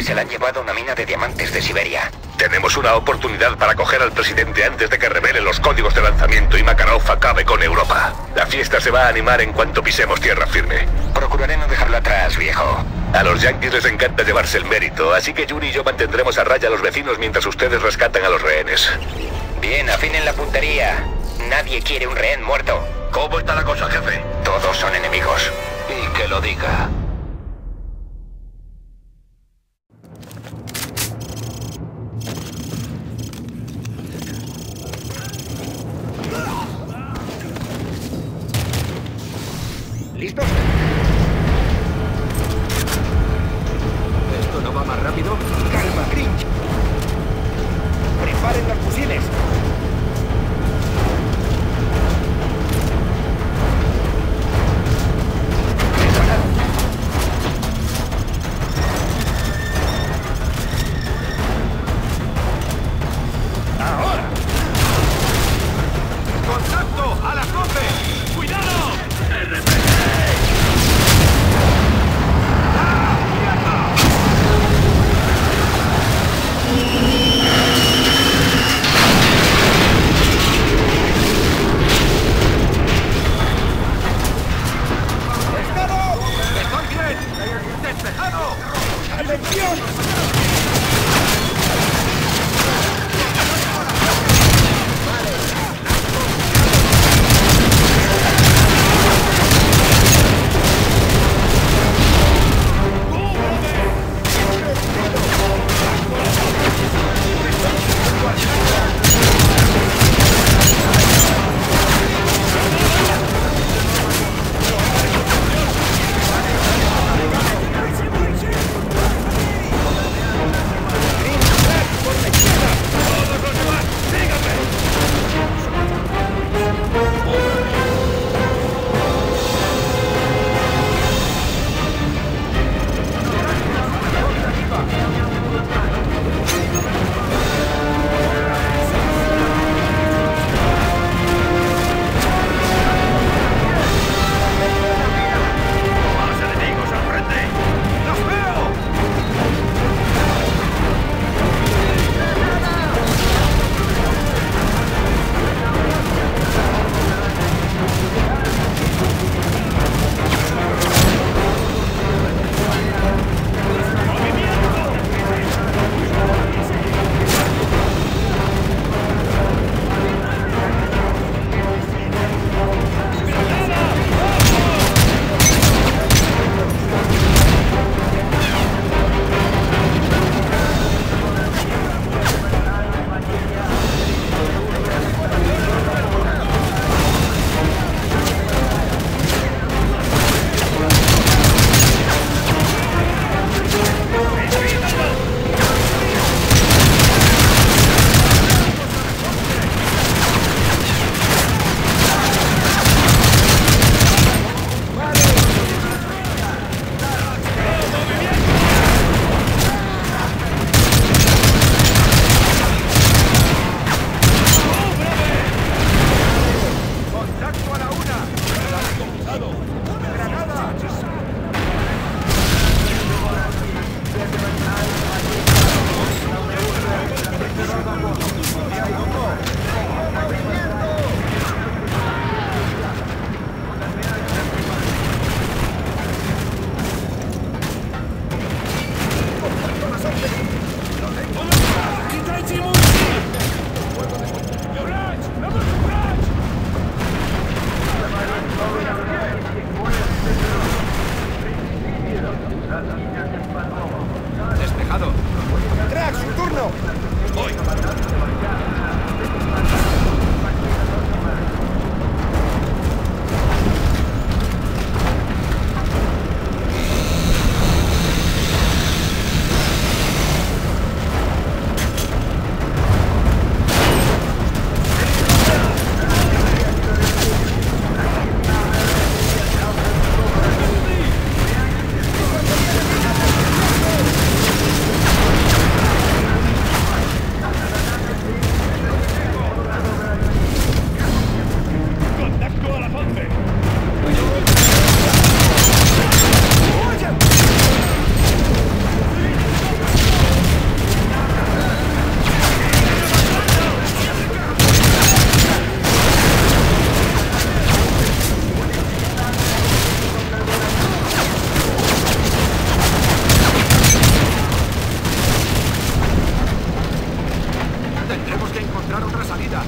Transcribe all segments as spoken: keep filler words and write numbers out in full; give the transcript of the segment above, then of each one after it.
se la han llevado a una mina de diamantes de Siberia. Tenemos una oportunidad para coger al presidente antes de que revele los códigos de lanzamiento y Makarov acabe con Europa. La fiesta se va a animar en cuanto pisemos tierra firme. Procuraré no dejarlo atrás, viejo. A los yanquis les encanta llevarse el mérito, así que Yuri y yo mantendremos a raya a los vecinos mientras ustedes rescatan a los rehenes. Bien, afinen la puntería. Nadie quiere un rehén muerto. ¿Cómo está la cosa, jefe? Todos son enemigos. Y que lo diga. ¿Listos? ¿Esto no va más rápido? ¡Calma, Grinch! ¡Preparen los fusiles!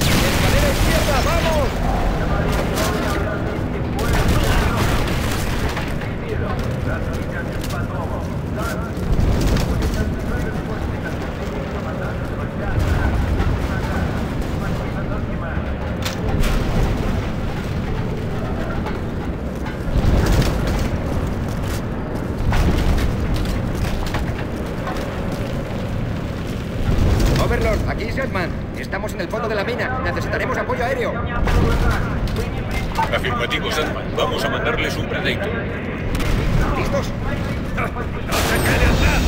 ¡Escalera izquierda, vamos! Overlord, aquí Setman. Estamos en el fondo de la mina. Necesitaremos apoyo aéreo. Afirmativo, Sandman. Vamos a mandarles un Predator. ¿Listos? ¡No se quede atrás!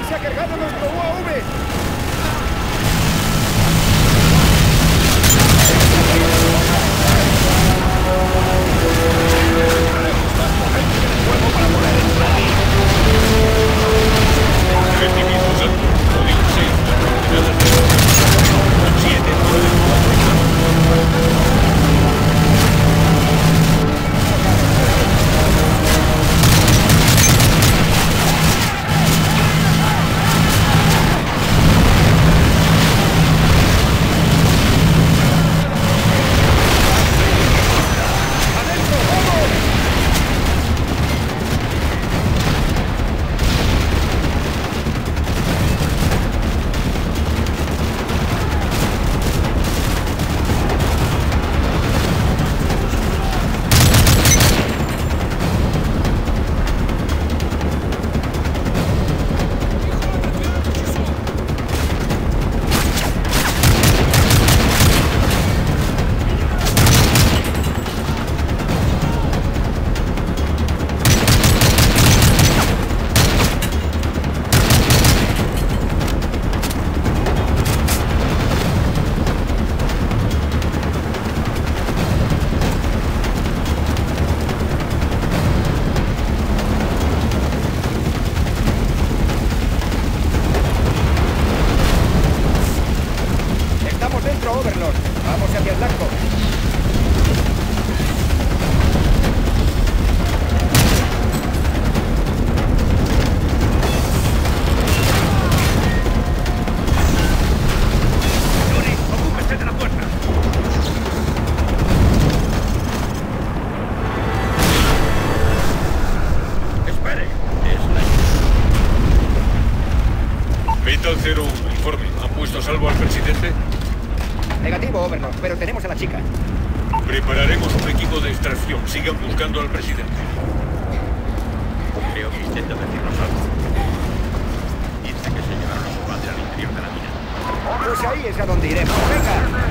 se ha cargado nuestro U A V! Recibido, Santo. Código seis. Las coordenadas de siete, nueve, cuatro. cero uno, informe. ¿Han puesto a salvo al presidente? Negativo, Overlord, pero tenemos a la chica. Prepararemos un equipo de extracción. Sigan buscando al presidente. Creo que intenta decirnos algo. Dice que se llevaron a su padre al interior de la mina. Pues ahí es a donde iremos. ¡Venga!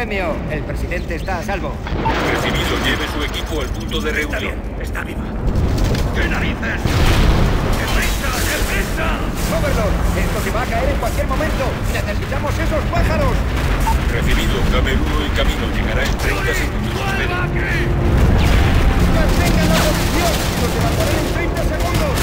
premio. El presidente está a salvo. Recibido, lleve su equipo al punto de Está reunión. bien, está viva. ¡Qué narices! ¡Deprisa, deprisa! Overlord, esto se va a caer en cualquier momento. Necesitamos esos pájaros. Recibido, Gamer uno en camino. Llegará en treinta segundos. ¡Vuelva aquí! ¡Mantengan la posición! ¡Nos levantaré en treinta segundos!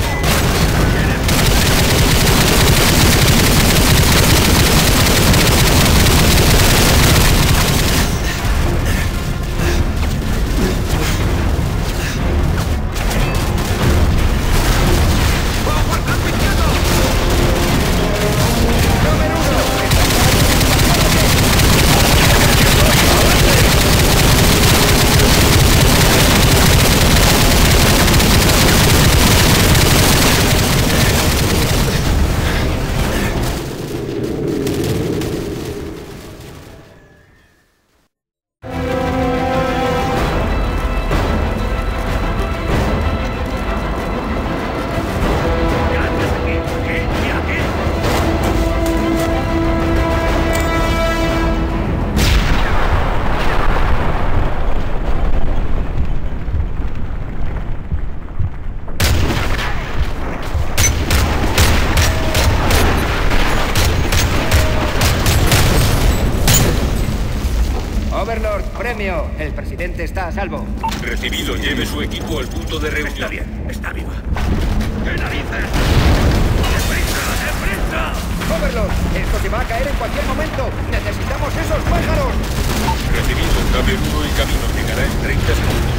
Overlord, premio. El presidente está a salvo. Recibido, lleve su equipo al punto de reunión. Está bien, está viva. ¡Qué narices! ¡Deprisa, deprisa! Overlord, esto se va a caer en cualquier momento. Necesitamos esos pájaros. Recibido, Gamer uno en camino. Llegará en treinta segundos.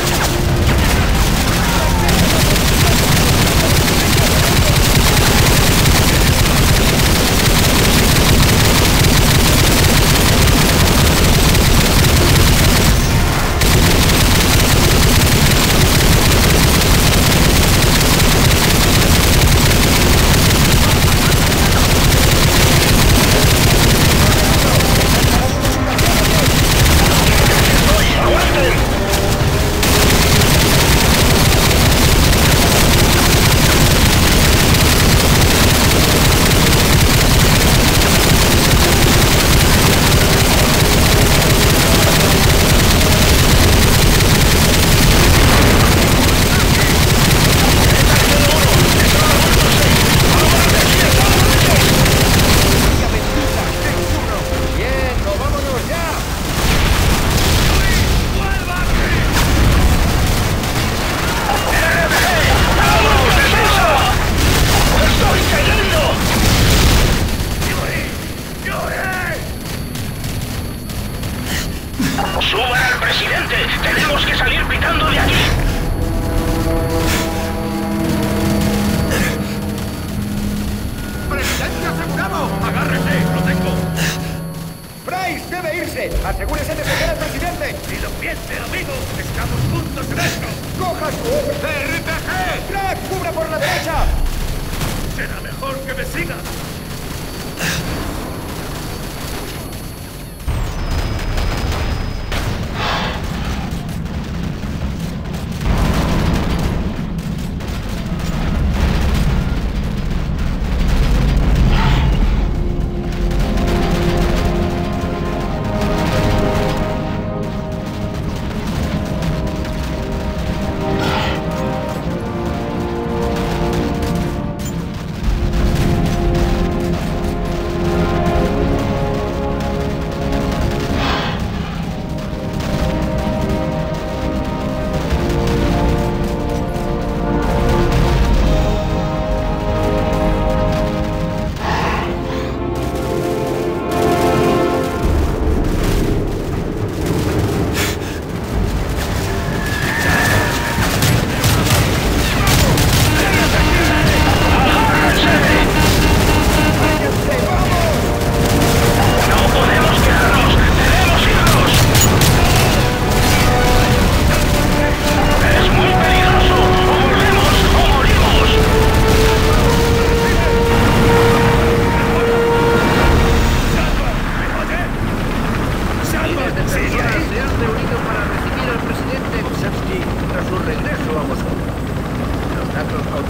¡Suban al presidente! ¡Tenemos que salir pitando de aquí! ¡Presidente asegurado! ¡Agárrese! ¡Lo tengo! Price debe irse. Asegúrese de sacar al presidente. ¡Si lo piense, amigo! ¡Estamos juntos en esto! ¡Coja su obra! ¡R P G! ¡Crack, cubra por la derecha! ¡Será mejor que me siga!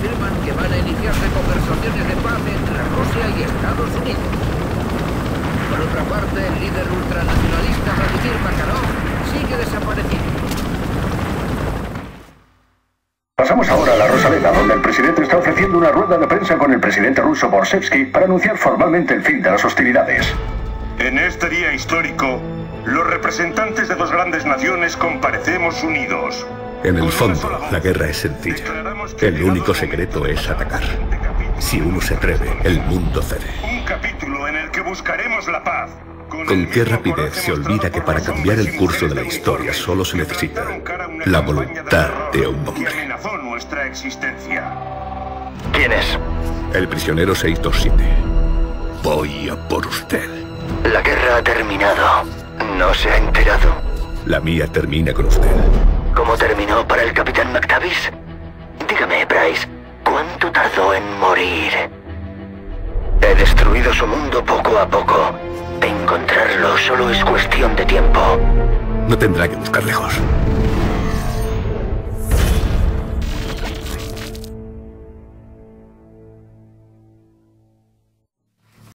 iniciarse conversaciones de paz entre Rusia y Estados Unidos. Por otra parte, el líder ultranacionalista Vladimir Makarov sigue desaparecido. Pasamos ahora a la Rosaleda, donde el presidente está ofreciendo una rueda de prensa con el presidente ruso Borshevsky para anunciar formalmente el fin de las hostilidades. En este día histórico, los representantes de dos grandes naciones comparecemos unidos. En el fondo, la guerra es sencilla. El único secreto es atacar. Si uno se atreve, el mundo cede. Un capítulo en el que buscaremos la paz. Con qué rapidez se olvida que para cambiar el curso de la historia solo se necesita la voluntad de un hombre. Amenazó nuestra existencia. ¿Quién es? El prisionero seiscientos veintisiete. Voy a por usted. La guerra ha terminado. ¿No se ha enterado? La mía termina con usted. ¿Cómo terminó para el capitán McTavish? Dígame, Bryce, ¿cuánto tardó en morir? He destruido su mundo poco a poco. Encontrarlo solo es cuestión de tiempo. No tendrá que buscar lejos.